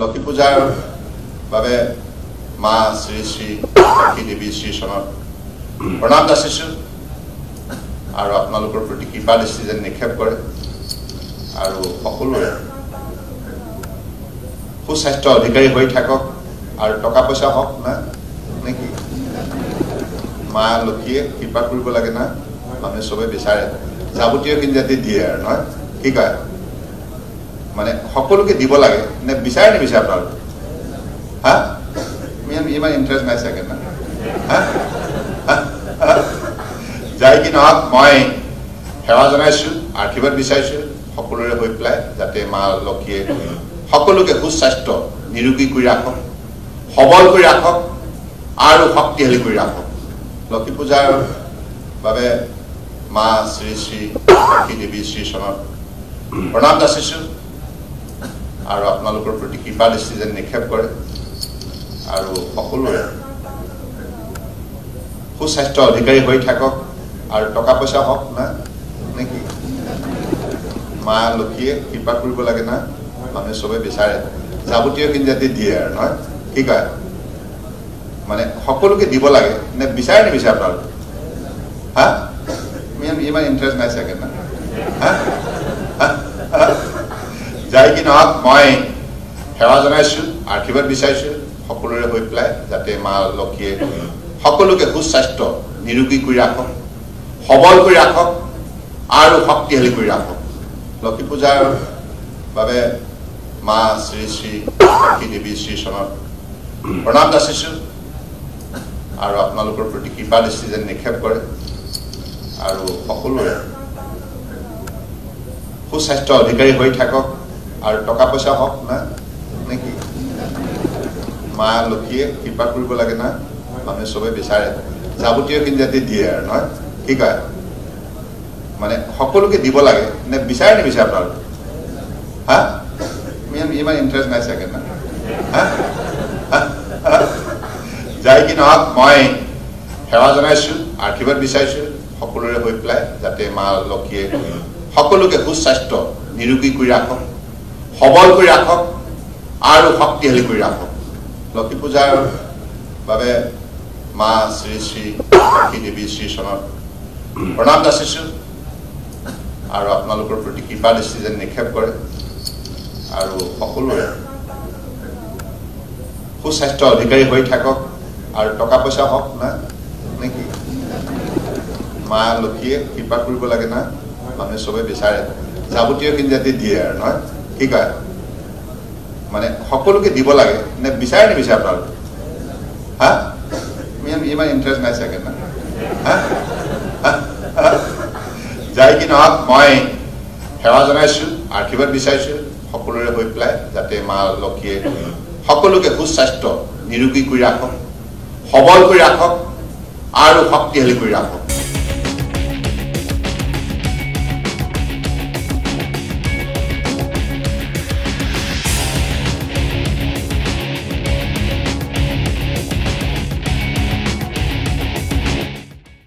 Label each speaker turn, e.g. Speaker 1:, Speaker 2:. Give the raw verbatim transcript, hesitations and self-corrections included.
Speaker 1: লক্ষী পূজাৰ বাবে মা শ্ৰী শ্ৰী লক্ষী দেৱী শ্ৰী চৰণত প্ৰণাম যাচিছোঁ আৰু আপোনালোকৰ প্ৰতি কৃপা দৃষ্টি যেন নিক্ষেপ কৰে আৰু সকলোৰে সুস্বাস্থ্য অধিকাৰী হৈ থাকক আৰু টকা পইচা হওক না নেকি মা লক্ষীয়ে কৃপা কৰিব লাগে না মানুহে চবে বিচাৰে যাৱতীয় খিনি যাতে দিয়ে আৰু নহয় কি কয় মানে সকলোকে দিব লাগে নে বিচাৰে নিবিচাৰে আপোনালোকে হা ইমান ইণ্টাৰেষ্ট নাই চাগে না যাই কি নহওক মই সেৱা জনাইছোঁ আশীৰ্বাদ বিচাৰিছোঁ সকলোৰে হৈ পেলাই যাতে মা লক্ষীয়ে সকলোকে সুস্বাস্থ্য নিৰোগী কৰি ৰাখক সবল কৰি ৰাখক আৰু শক্তিশালী কৰি ৰাখক লক্ষী পূজাৰ বাবে মা শ্ৰী শ্ৰী লক্ষী দেৱী শ্ৰী চৰণত প্ৰণাম যাচিছোঁ আৰু আপোনালোকৰ প্ৰতি কৃপা দৃষ্টি যেন নিক্ষেপ কৰে আৰু সকলোৰে সুস্বাস্থ্য অধিকাৰী হৈ থাকক আৰু টকা পইচা হওক না নেকি মা লক্ষীয়ে কৃপা কৰিব লাগে না মানুহে চবে বিচাৰে যাৱতীয় খিনি যাতে দিয়ে আৰু নহয় কি কয় মানে সকলোকে দিব লাগে নে বিচাৰে নিবিচাৰে আপোনালোকে হা ইমান ইণ্টাৰেষ্ট নাই চাগে না যাই কি নহওক মই সেৱা জনাইছোঁ আশীৰ্বাদ বিচাৰিছোঁ সকলোৰে হৈ পেলাই যাতে মা লক্ষীয়ে সকলোকে সুস্বাস্থ্য নিৰোগী কৰি ৰাখক সবল কৰি ৰাখক আৰু শক্তিশালী কৰি ৰাখক লক্ষী পূজাৰ বাবে মা শ্ৰী শ্ৰী লক্ষী দেৱী শ্ৰী চৰণত প্ৰণাম যাচিছোঁ আৰু আপোনালোকৰ প্ৰতি কৃপা দৃষ্টি যেন নিক্ষেপ কৰে আৰু সকলোৰে সুস্বাস্থ্য অধিকাৰী হৈ থাকক আৰু টকা পইচা হওক না নেকি মা লক্ষীয়ে কৃপা কৰিব লাগে না মানুহে চবে বিচাৰে যাৱতীয় খিনি যাতে দিয়ে আৰু নহয় কি কয় মানে সকলোকে দিব লাগে নে বিচাৰে নিবিচাৰে আপোনালোকে হা ইমান ইণ্টাৰেষ্ট নাই চাগে না যাই কি নহওক মই সেৱা জনাইছোঁ আশীৰ্বাদ বিচাৰিছোঁ সকলোৰে হৈ পেলাই যাতে মা লক্ষীয়ে সকলোকে সুস্বাস্থ্য নিৰোগী কৰি ৰাখক সবল কৰি ৰাখক আৰু শক্তিশালী কৰি ৰাখক লক্ষী পূজাৰ বাবে মা শ্ৰী শ্ৰী লক্ষী দেৱী শ্ৰী চৰণত প্ৰণাম যাচিছোঁ আৰু আপোনালোকৰ প্ৰতি কৃপা দৃষ্টি যেন নিক্ষেপ কৰে আৰু সকলোৰে সুস্বাস্থ্য অধিকাৰী হৈ থাকক আৰু টকা পইচা হওক না নেকি মা লক্ষীয়ে কৃপা কৰিব লাগে না মানুহে চবে বিচাৰে যাৱতীয় খিনি যাতে দিয়ে আৰু নহয় কি কয় মানে সকলোকে দিব লাগে নে বিচাৰে নিবিচাৰে আপোনালোকে হা ইমান ইণ্টাৰেষ্ট নাই চাগে না যাই কি নহওক মই সেৱা জনাইছোঁ আশীৰ্বাদ বিচাৰিছোঁ সকলোৰে হৈ পেলাই যাতে মা লক্ষীয়ে সকলোকে সুস্বাস্থ্য নিৰোগী কৰি ৰাখক সবল কৰি ৰাখক আৰু শক্তিশালী কৰি ৰাখক